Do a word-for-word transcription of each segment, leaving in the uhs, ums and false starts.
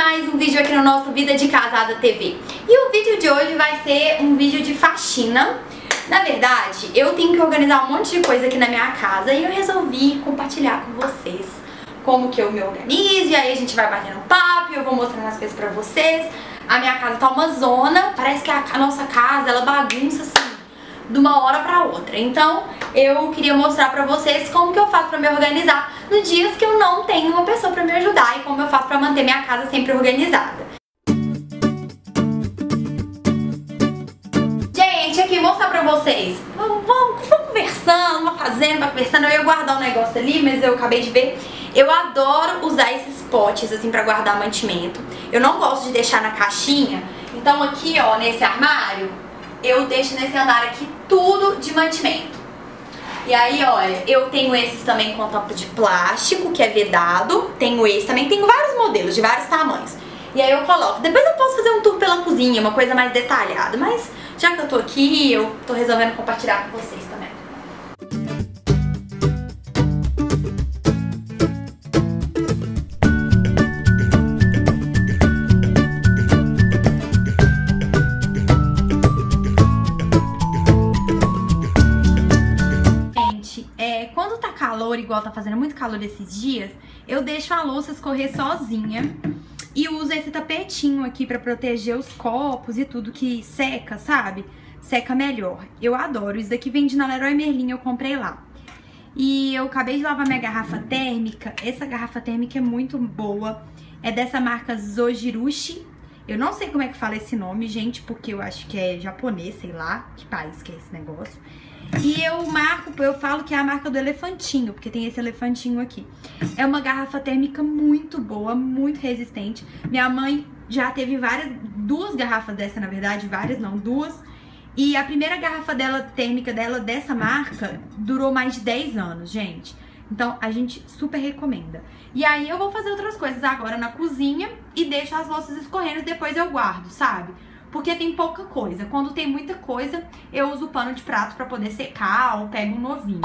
mais um vídeo aqui no nosso Vida de Casada T V. E o vídeo de hoje vai ser um vídeo de faxina. Na verdade, eu tenho que organizar um monte de coisa aqui na minha casa e eu resolvi compartilhar com vocês como que eu me organizo. E aí a gente vai batendo papo e eu vou mostrando as coisas pra vocês. A minha casa tá uma zona, parece que a, a nossa casa, ela bagunça assim, de uma hora pra outra. Então eu queria mostrar pra vocês como que eu faço pra me organizar nos dias que eu não tenho uma pessoa pra me ajudar e como eu faço pra manter minha casa sempre organizada. Gente, aqui mostrar pra vocês. Vamos, vamos, vamos conversando, vamos fazendo, vamos conversando. Eu ia guardar um negócio ali, mas eu acabei de ver. Eu adoro usar esses potes assim pra guardar mantimento. Eu não gosto de deixar na caixinha. Então aqui, ó, nesse armário, eu deixo nesse andar aqui tudo de mantimento. E aí, olha, eu tenho esses também com tampa de plástico, que é vedado. Tenho esse também, tenho vários modelos, de vários tamanhos. E aí eu coloco. Depois eu posso fazer um tour pela cozinha, uma coisa mais detalhada. Mas já que eu tô aqui, eu tô resolvendo compartilhar com vocês também. Quando tá calor, igual tá fazendo muito calor esses dias, eu deixo a louça escorrer sozinha e uso esse tapetinho aqui pra proteger os copos e tudo que seca, sabe? Seca melhor. Eu adoro. Isso daqui vende na Leroy Merlin, eu comprei lá. E eu acabei de lavar minha garrafa térmica. Essa garrafa térmica é muito boa. É dessa marca Zojirushi. Eu não sei como é que fala esse nome, gente, porque eu acho que é japonês, sei lá que país que é esse negócio. E eu marco, eu falo que é a marca do elefantinho, porque tem esse elefantinho aqui. É uma garrafa térmica muito boa, muito resistente. Minha mãe já teve várias, duas garrafas dessa, na verdade, várias não, duas. E a primeira garrafa dela, térmica dela, dessa marca, durou mais de dez anos, gente. Então a gente super recomenda. E aí eu vou fazer outras coisas agora na cozinha e deixo as louças escorrendo e depois eu guardo, sabe? Porque tem pouca coisa. Quando tem muita coisa, eu uso o pano de prato pra poder secar ou pego um novinho.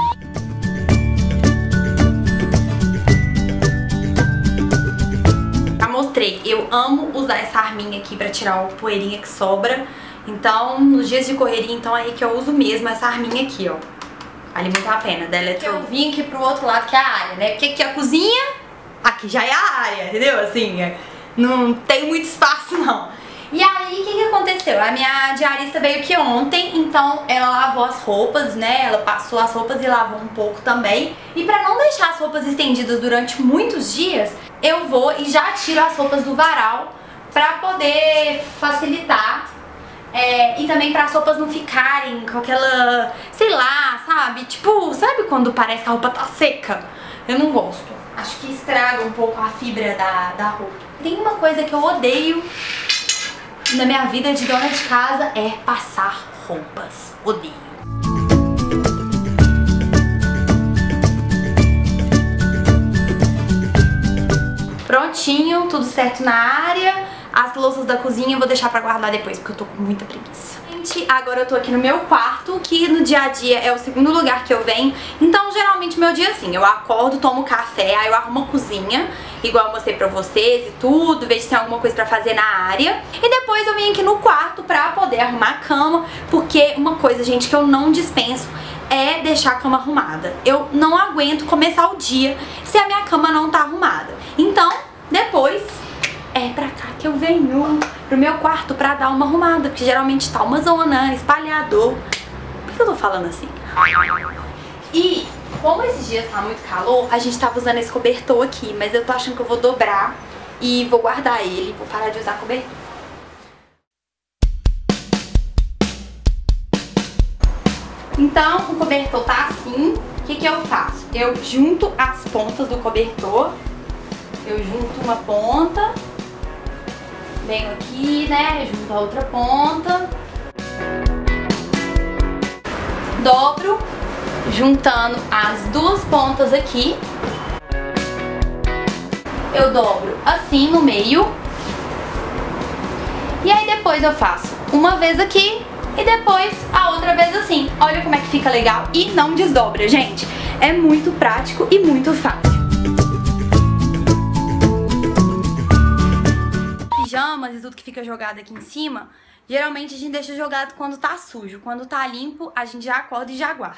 Já mostrei, eu amo usar essa arminha aqui pra tirar o poeirinha que sobra. Então, nos dias de correria, então é aí que eu uso mesmo essa arminha aqui, ó. Vale muito a pena, da Eletro. Eu vim aqui pro outro lado, que é a área, né? Porque aqui é a cozinha, aqui já é a área, entendeu? Assim, não tem muito espaço, não. E aí, o que que aconteceu? A minha diarista veio aqui ontem, então ela lavou as roupas, né? Ela passou as roupas e lavou um pouco também. E pra não deixar as roupas estendidas durante muitos dias, eu vou e já tiro as roupas do varal pra poder facilitar. É, e também para as roupas não ficarem com aquela, sei lá, sabe? Tipo, sabe quando parece que a roupa tá seca? Eu não gosto. Acho que estraga um pouco a fibra da, da roupa. Tem uma coisa que eu odeio na minha vida de dona de casa, é passar roupas. Odeio. Prontinho, tudo certo na área. As louças da cozinha eu vou deixar pra guardar depois, porque eu tô com muita preguiça. Gente, agora eu tô aqui no meu quarto, que no dia a dia é o segundo lugar que eu venho. Então, geralmente, meu dia é assim, eu acordo, tomo café, aí eu arrumo a cozinha, igual eu mostrei pra vocês e tudo, vejo se tem alguma coisa pra fazer na área. E depois eu venho aqui no quarto pra poder arrumar a cama, porque uma coisa, gente, que eu não dispenso é deixar a cama arrumada. Eu não aguento começar o dia se a minha cama não tá arrumada. Então, depois é pra cá que eu venho, pro meu quarto, pra dar uma arrumada, porque geralmente tá uma zona, espalhador. Por que eu tô falando assim? E como esses dias tá muito calor, a gente tava usando esse cobertor aqui, mas eu tô achando que eu vou dobrar e vou guardar ele, vou parar de usar cobertor. Então, o cobertor tá assim, o que que eu faço? Eu junto as pontas do cobertor, eu junto uma ponta, venho aqui, né, junto a outra ponta, dobro, juntando as duas pontas aqui, eu dobro assim no meio, e aí depois eu faço uma vez aqui e depois a outra vez assim. Olha como é que fica legal e não desdobra, gente. É muito prático e muito fácil. pijamas e tudo que fica jogado aqui em cima, geralmente a gente deixa jogado quando tá sujo. Quando tá limpo, a gente já acorda e já guarda.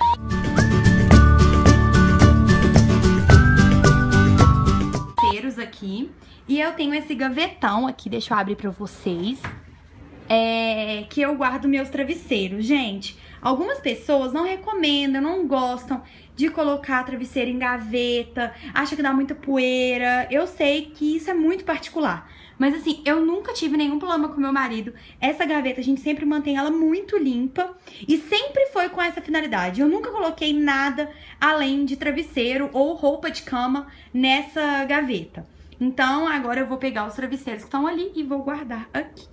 Aqui. E eu tenho esse gavetão aqui, deixa eu abrir pra vocês, é, que eu guardo meus travesseiros. Gente, algumas pessoas não recomendam, não gostam de colocar travesseiro em gaveta, acham que dá muita poeira. Eu sei que isso é muito particular, mas assim, eu nunca tive nenhum problema com meu marido. Essa gaveta, a gente sempre mantém ela muito limpa e sempre foi com essa finalidade. Eu nunca coloquei nada além de travesseiro ou roupa de cama nessa gaveta. Então, agora eu vou pegar os travesseiros que estão ali e vou guardar aqui.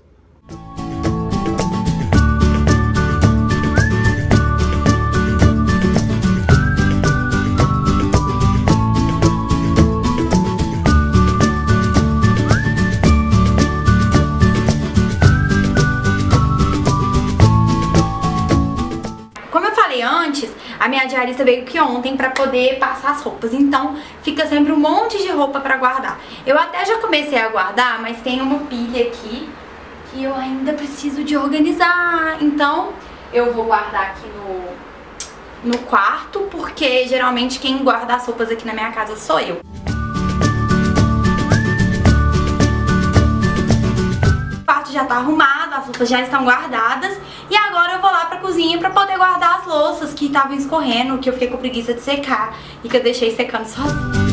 Como eu falei antes, a minha diarista veio aqui ontem pra poder passar as roupas, então fica sempre um monte de roupa pra guardar. Eu até já comecei a guardar, mas tem uma pilha aqui que eu ainda preciso de organizar. Então eu vou guardar aqui no, no quarto, porque geralmente quem guarda as roupas aqui na minha casa sou eu. O quarto já tá arrumado, as roupas já estão guardadas. E agora eu vou lá pra cozinha pra poder guardar as louças que estavam escorrendo, que eu fiquei com preguiça de secar e que eu deixei secando sozinha.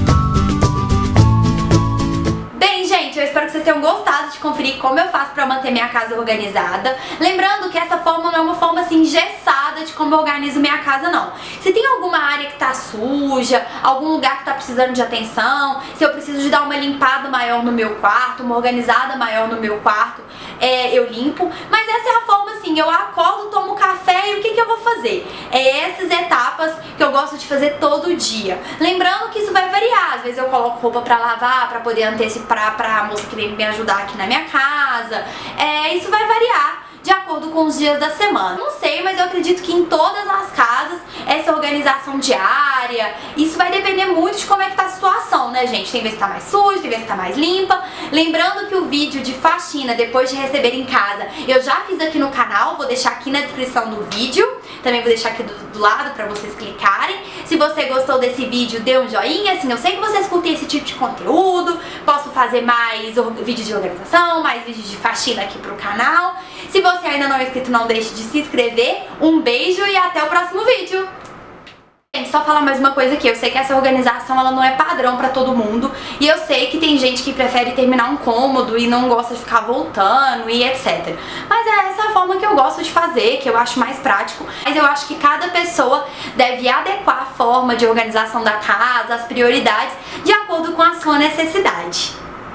Bem, gente, eu espero que vocês tenham gostado de conferir como eu faço pra manter minha casa organizada. Lembrando que essa forma não é uma forma assim engessada de como eu organizo minha casa, não. Se tem alguma área que tá suja, algum lugar que tá precisando de atenção, se eu preciso de dar uma limpada maior no meu quarto, uma organizada maior no meu quarto, é, eu limpo. Mas essa é a forma assim, eu acordo, tomo café e o que que eu vou fazer? É essas etapas que eu gosto de fazer todo dia. Lembrando que isso vai variar, às vezes eu coloco roupa pra lavar, pra poder antecipar pra moça que vem me ajudar aqui na minha casa. É, isso vai variar de acordo com os dias da semana. Não sei, mas eu acredito que em todas as casas essa organização diária, isso vai depender muito de como é que tá a situação, né, gente? Tem vezes que tá mais sujo, tem vezes que tá mais limpa. Lembrando que o vídeo de faxina depois de receber em casa eu já fiz aqui no canal, vou deixar aqui na descrição do vídeo. Também vou deixar aqui do, do lado pra vocês clicarem. Se você gostou desse vídeo, dê um joinha, assim, eu sei que vocês curtem esse tipo de conteúdo. Posso fazer mais vídeos de organização, mais vídeos de faxina aqui pro canal. Se você ainda não é inscrito, não deixe de se inscrever. Um beijo e até o próximo vídeo. Gente, só falar mais uma coisa aqui, eu sei que essa organização ela não é padrão pra todo mundo e eu sei que tem gente que prefere terminar um cômodo e não gosta de ficar voltando e etcétera. Mas é essa a forma que eu gosto de fazer, que eu acho mais prático, mas eu acho que cada pessoa deve adequar a forma de organização da casa, as prioridades, de acordo com a sua necessidade.